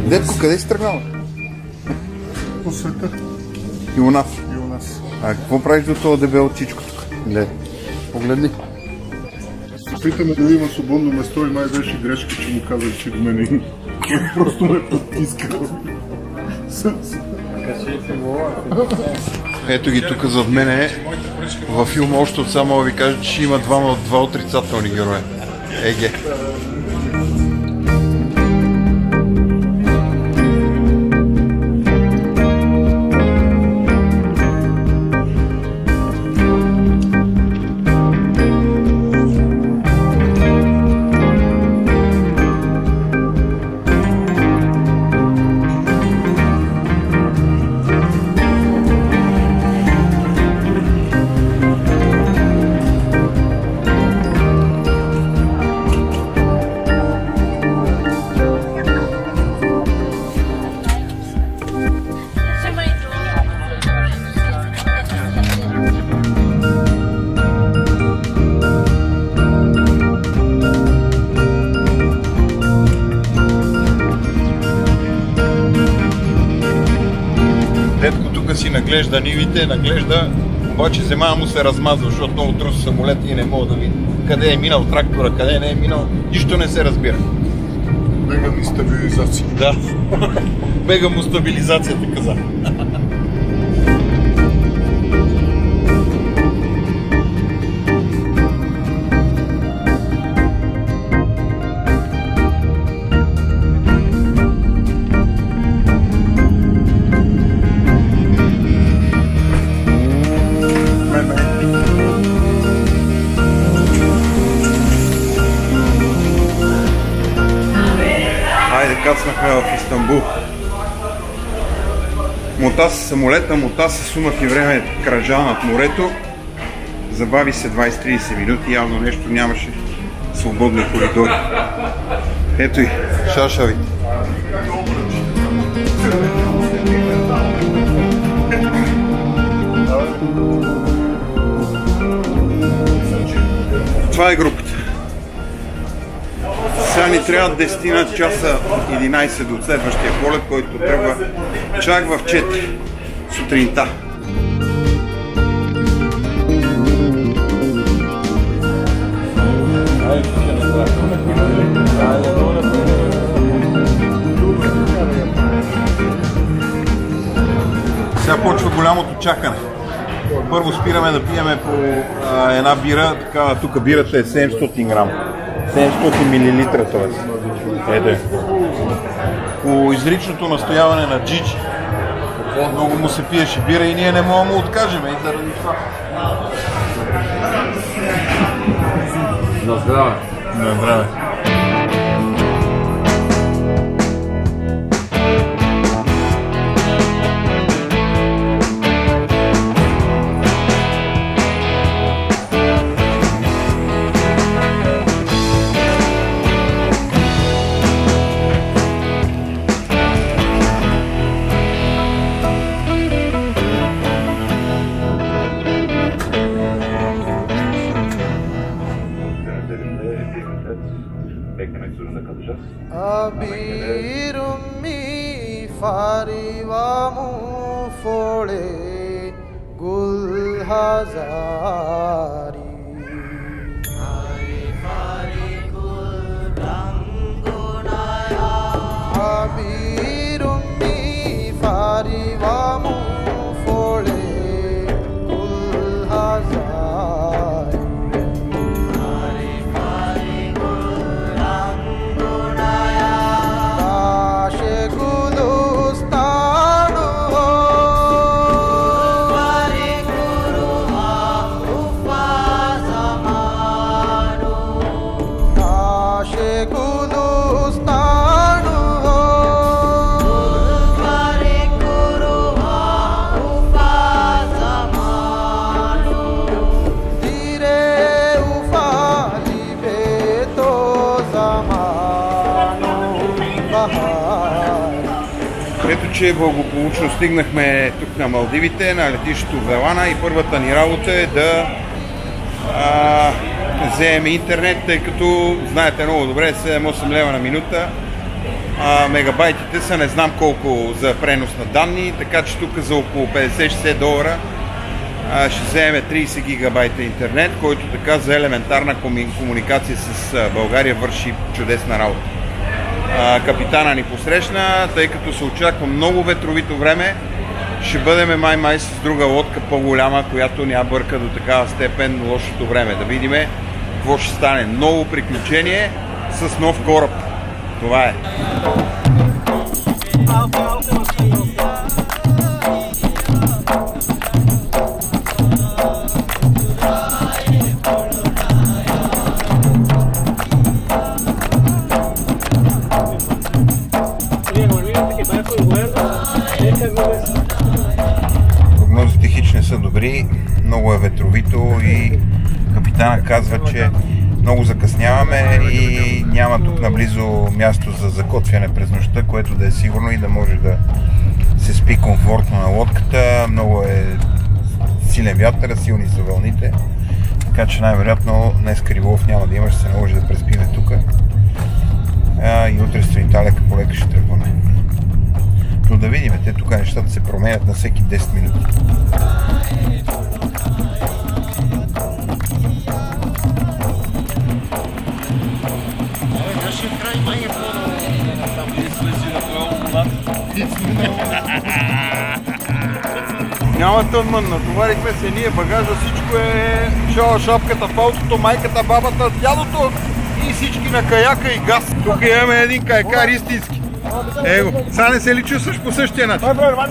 Детко, къде си тръгнал? По света. И у нас. И у нас. А какво правиш до това дебело чичко тук? Гледай. Погледни. Питаме дали има свободно место и май беше грешка, че му казах, че до мене има. Просто ме потиска. Ето ги тук зад мене. Във филма още от само ви кажа, че има два отрицателни героя. Еге. Детко тук си наглежда нивите, наглежда, обаче земя му се размазва, защото много трус самолет и не мога да види къде е минал трактора, къде не е минал, нищо не се разбира. Бега ми стабилизация. Да, бега му стабилизацията, каза. Хайде, кацнахме в Истанбул. Мота се самолета, мота се сумах и време кръжа над морето. Забави се 20-30 минути, явно нещо нямаше свободни коридори. Ето и шашавите. Това е групата. Сега ни трябва 10 часа 11 до следващия полет, който тръгва чак в 4 сутринта. Сега почва голямото чакане. Първо спираме да пиеме по една бира, такава, тук бирата е 700 грама. 700 мл, т.е. Ето. По изричното настояване на Джиджи, много му се пиеше бира и ние не можем да му откажем и заради това. На здраве! На здраве! Abir ummi farivamu fole gul hazari Abir ummi farivamu fole gul hazari Ето, че благополучно стигнахме тук на Малдивите, на летището Велана и първата ни работа е да вземем интернет, тъй като знаете много добре, 7-8 лева на минута Мегабайтите са не знам колко за пренос на данни, така че тук за около 50-60 долара ще вземем 30 гигабайта интернет, който така за елементарна комуникация с България върши чудесна работа. Капитана ни посрещна, тъй като се очаква много ветровито време, ще бъдем май с друга лодка по-голяма, която ня бърка до такава степен лошото време. Да видим какво ще стане. Ново приключение с нов кораб. Това е. Прогнозите хич не са добри, много е ветровито и капитана казва, че много закъсняваме и няма тук наблизо място за закотвяне през нощта, което да е сигурно и да може да се спи комфортно на лодката. Много е силен вятър, силни са вълните, така че най-вероятно днес риболов няма да има, ще се наложи да преспиме тук. И утре сутринта лека по лека ще тръгваме. Но да видим, те тук нещата се променят на всеки 10 минути. Няма тъмън, натоварихме се ние, багажа, всичко е шала, шапката, палтото, майката, бабата, дядото и всички на каяка и газ. Тук имаме един кайкар истински. Его, сега не се ли чувстваш по същия начин?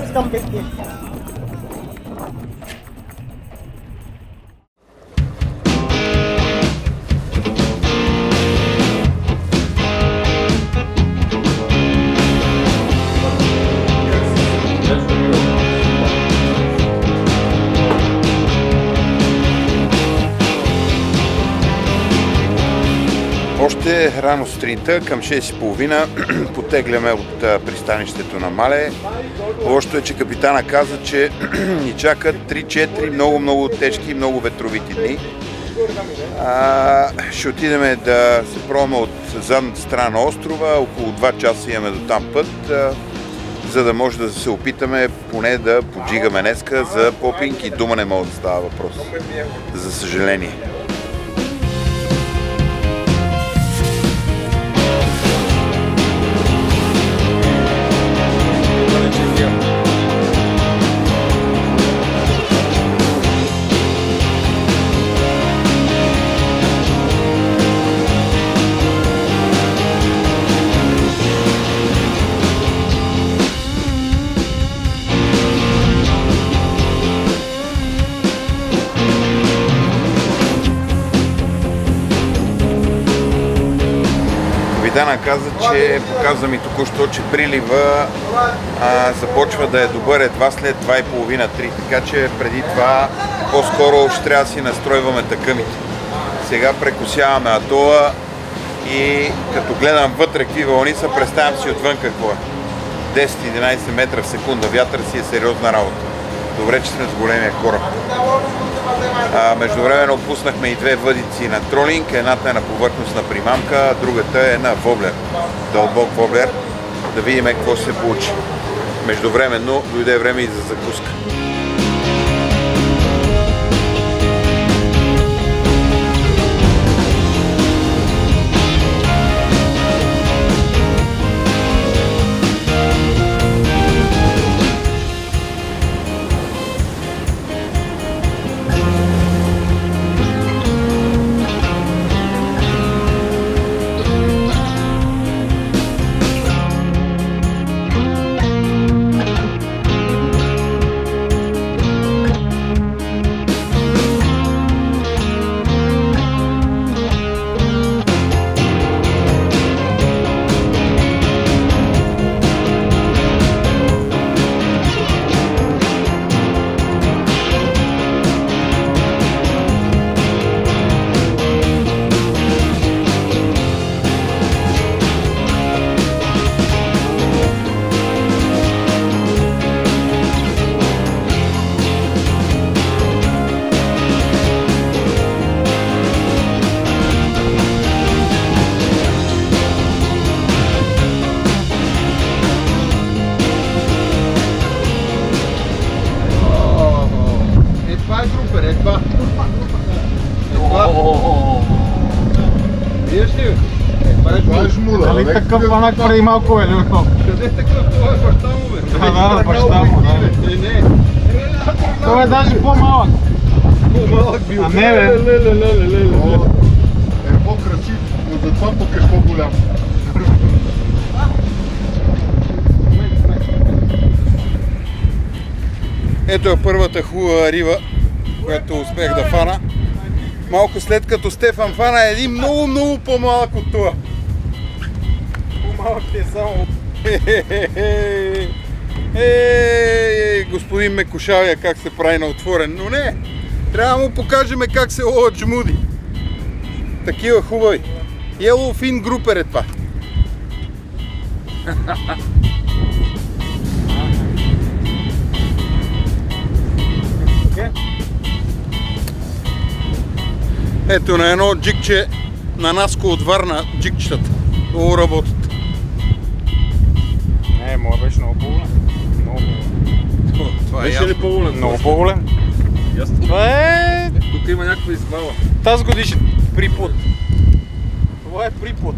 Още рано сутринта, към 6:30, потегляме от пристанището на Мале. Лошото е, че капитана каза, че ни чакат 3-4 много тежки и много ветровити дни. Ще отидем да се пробваме от задната страна на острова, около 2 часа имаме до там път, за да може да се опитаме поне да поджигаме днеска за попинг и дума не мога да става въпрос, за съжаление. Капитана каза, че показва ми току-що, че прилива започва да е добър едва след 2:30-3, така че преди това по-скоро ще трябва да си настройваме тъкъмите. Сега прекосяваме атола и като гледам вътре какви вълни са, представям си отвън какво е. 10-11 метра в секунда вятър си е сериозна работа. Добре, че сме с големия кораб. Междувременно опуснахме и 2 въдици на тролинг. Едната е на повърхностна примамка, другата е на воблер. Дълбок воблер. Да видим какво ще се получи. Междувременно дойде време и за закуска. Жмуда. Нали такъв банак преди малко е, Люто? Къде е такъв? Това е баща му, бе. Да, баща му, да. Не. Той е даже по-малък. По-малък бил. А не, бе. Леле. Е по-красив, но затова пък е по-голям. Ето е първата хубава риба, която успех да фана. Малко след като Стефан фана един много по-малък от това. По-малък е само... Господин Мекушавия как се прави на отворен, но не! Трябва да му покажем как се ловят жмуди. Такива хубави. Yellowfin Grouper е това. Ето на едно джикче на Наско от Варна джикчетата. Много работят. Не, моят беше много по-голем. Това е Беше ли по-голем? Много по-голем. Ясно. Това е Тук има някаква извала. тази годишен приплод. Това е приплод.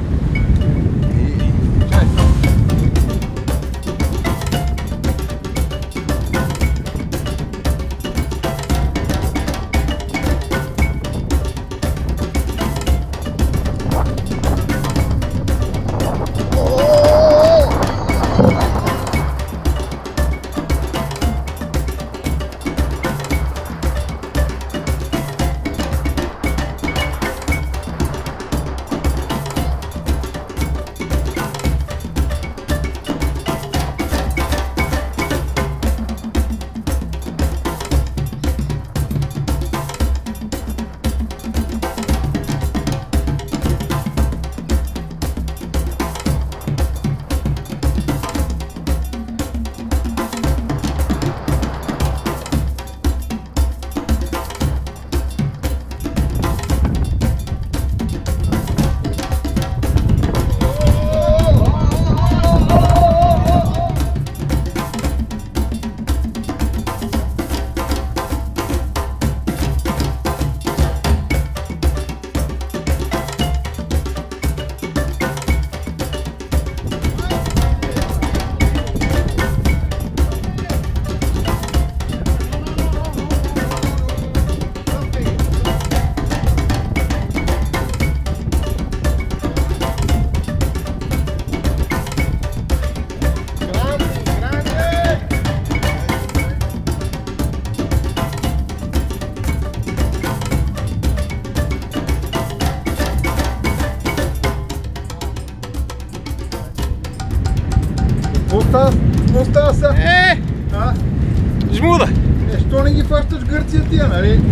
Какво става сега? Жмуда! Що не ги фащаш Гърция тия, нали?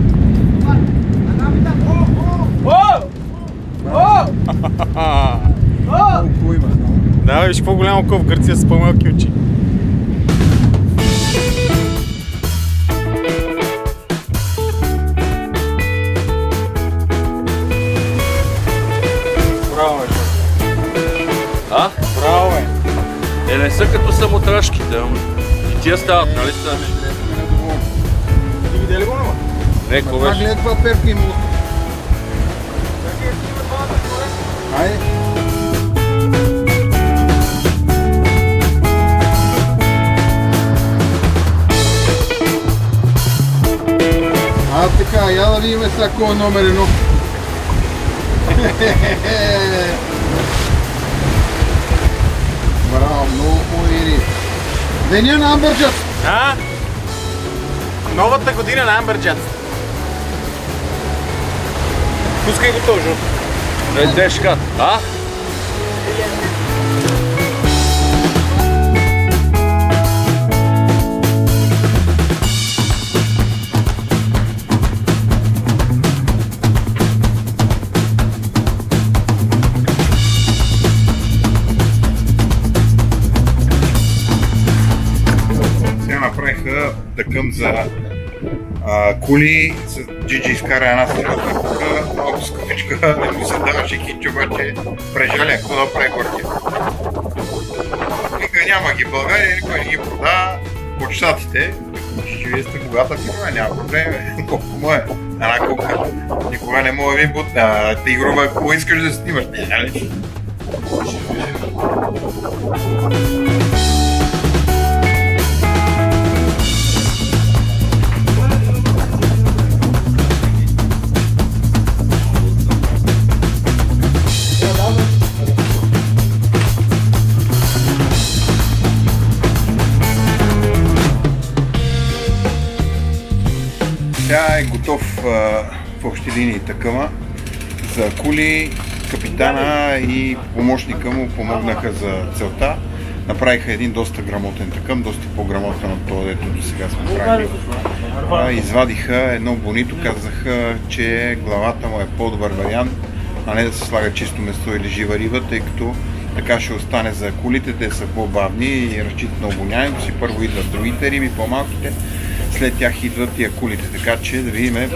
Колко има? Да, виж по-голямо око в Гърция с по-малки очи. Браво, бе. А? Браво, бе. Не са като самотрашките, ама. И тия стават, нали са? Ти видя ли го нова? Не, какво Това беше? гледа каква перка има. Айде. Така, я да видим сега кой е номер едно. Браво, много хубави риби. Деня на Амбърджат! А? Новата година на Амбърджат. Пускай го този жълт. Дешкат. А? Направиха тъкъм за кули, с Джиджи изкара една стрелка, малко скъпичка, не му се даваше хич, обаче прежаля, какво да прави горки. Вика, няма ги в България, никой не ги продава по щатите. Че вие сте богата фирма, няма проблем, колко му е, една кука. Никога не мога да ви бутна, тигрова, какво искаш да снимаш, нали? Сега е готов в общи линии такъма. За кули капитана и помощника му помогнаха за целта. Направиха един доста грамотен такъм, доста по-грамотен от това, дето до сега сме правили. Извадиха едно бонито, казаха, че главата му е по-добър вариант, а не да се слага чисто месо или жива риба, тъй като така ще остане за кулите, те са по-бавни и разчитат на обоняемост си. Първо идват другите риби, по-малките, след тях идват тия кулите, така че да видим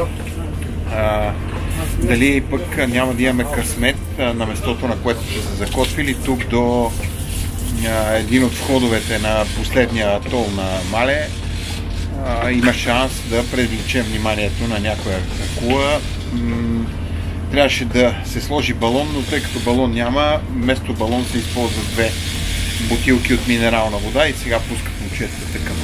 дали пък няма да имаме късмет на местото, на което са се закотвили, тук до един от входовете на последния атол на Мале. Има шанс да привлечем вниманието на някоя акула. Трябваше да се сложи балон, но тъй като балон няма, вместо балон се използват 2 бутилки от минерална вода и сега пускат момчетата към.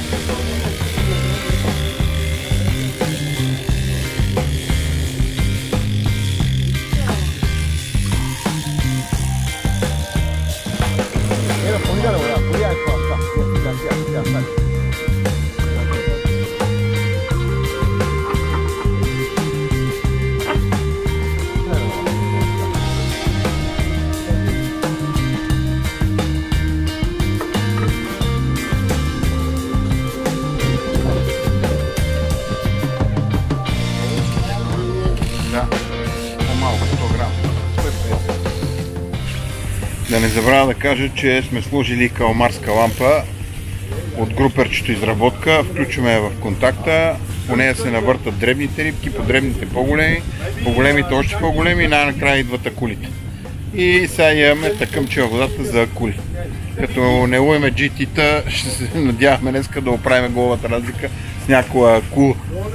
Да не забравя да кажа, че сме сложили каламарска лампа от груперчето изработка. Включваме я в контакта, по нея се навъртат дребните рибки, по дребните по-големи, по големите още по-големи и най-накрая идват акулите. И сега имаме такъмче във водата за акули. Като не ловиме GT-та, ще се надяваме днеска да оправим голата разлика с някоя акула.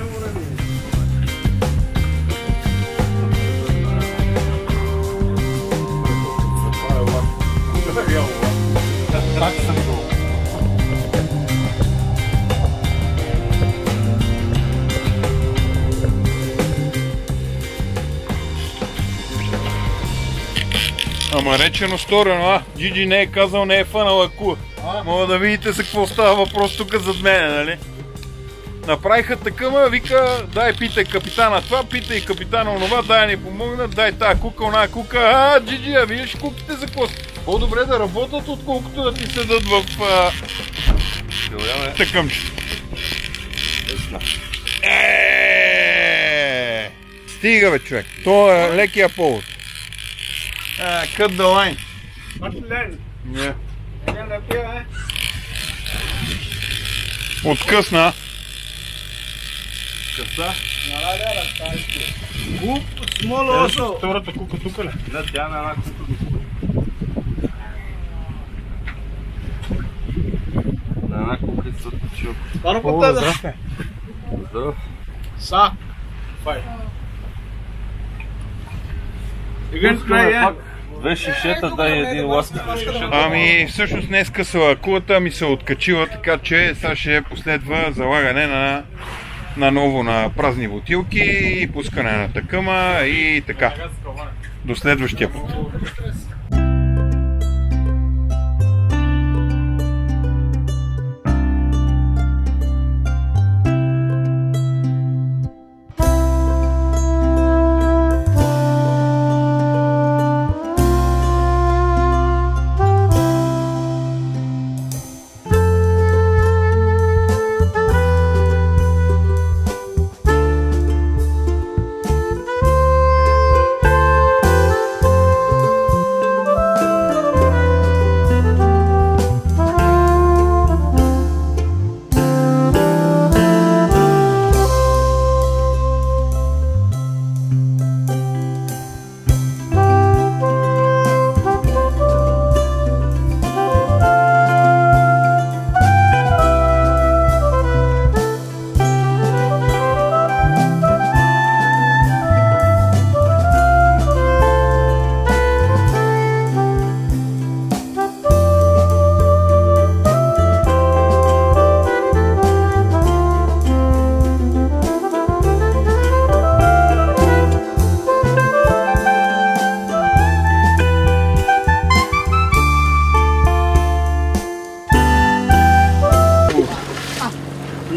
Ама речено сторено, Джиджи не е казал, не е фанал акула. Мога да видите за какво става въпрос тук зад мене, нали? Направиха такъма, вика, дай питай капитана това, питай капитана онова, дай ни помогнат, дай тая кука, оная кука, Джиджи, виж куките за какво? По-добре да работят, отколкото да ти седат в такъмче. Стига бе, човек, то е лекия повод. Cut the line. What's the line? Yeah. Stand up here, eh? Откъсна. Къса? Куп, small also. Втората кука тук ли? Да, тя на една кука до кука. На една кука се отпочил. Здрасте. Здрав. Са. Фай. Две шишета, дай един ласки. Ами всъщност не е скъсала акулата, ми се откачила, така че сега ще последва залагане на ново на празни бутилки и пускане на такъма и така. До следващия път.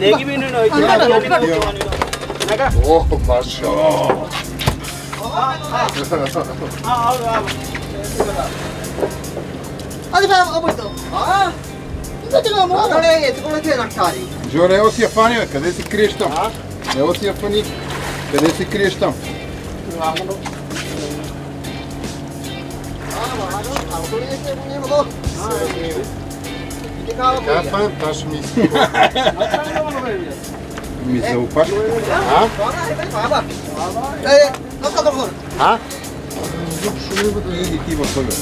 О, маша. Жоре, ево си я фани, бе, къде се криеш там? Ево си я фани, къде се криеш там? Ми се опаш? Шумивата еди ти във въгъл.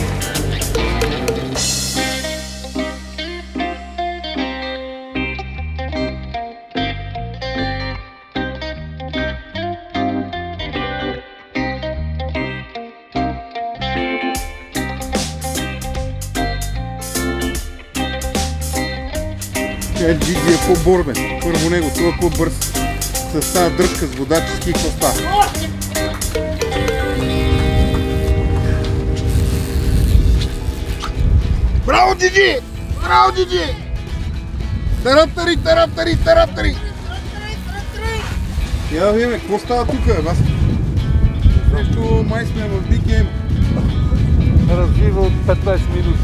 Джиджи е по-борбен. Първо него, това е по-бърз. С тази дръжка с вода, че ски какво става. Браво, Джиджи! Браво, Джиджи! Тараптари, тараптари, тараптари! Я да видим, какво става тук, бе, аз? Защо май сме в Big Game? Развива от 15 минути.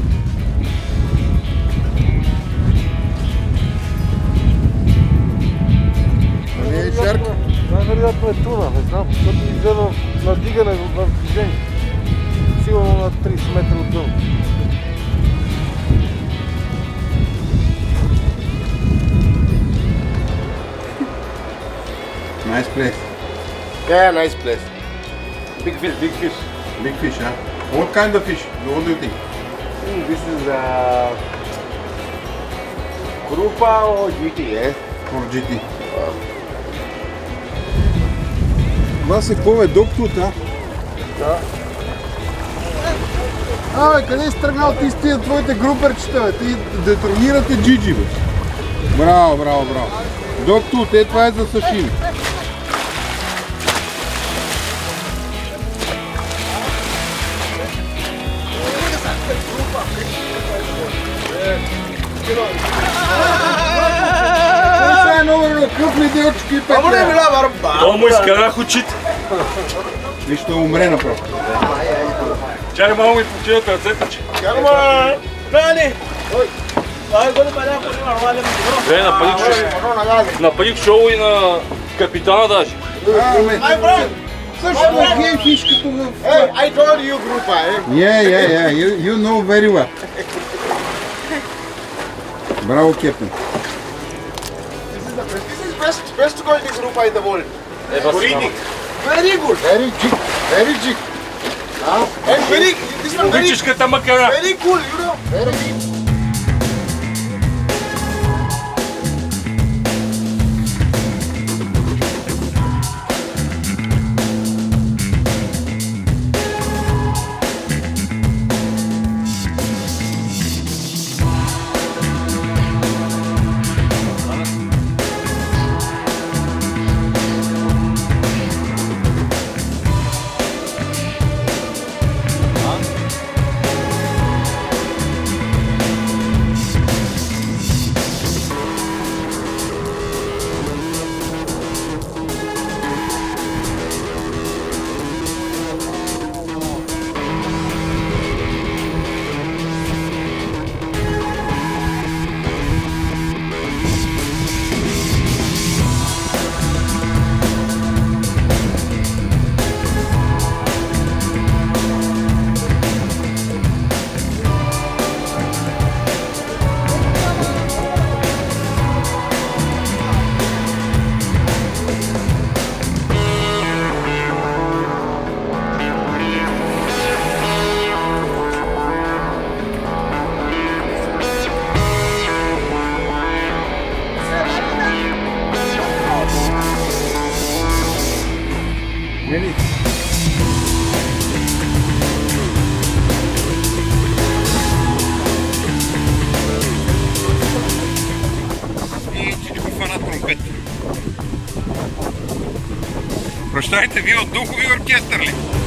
Не е жарко. Най-вероятно е туна, не знам, защото изгледа надигане в движение. Сигурно на 30 метра от дъно. Nice place. Yeah, nice place. Big fish, big fish. Big fish, huh? What kind of fish? What do you think? This is Krupa or GT, eh? For GT. Това се какво е доктут, а? Да. Абе, къде си тръгнал ти с тия твоите груперчета, бе? Ти детронирате Джиджи, бе. Браво, браво, браво. Доктут, това е за сашими. Това е много кръпни делчки и петля. То му изкарах очите. И ще умре направо. Чакай малко ми починат ръцете, че. Нападих шоу и на капитана даже. Също е фиш като в... I told you Krupa, eh? Yeah, you know very well. Браво, кепен. This is best quality Krupa in the world. Breeding. Very good. Very jig. And very, this one very, Обичашката макара. very cool, you know. Very good. Really? И че ни го фана тромпет. Прощайте, вие от духови оркестър ли?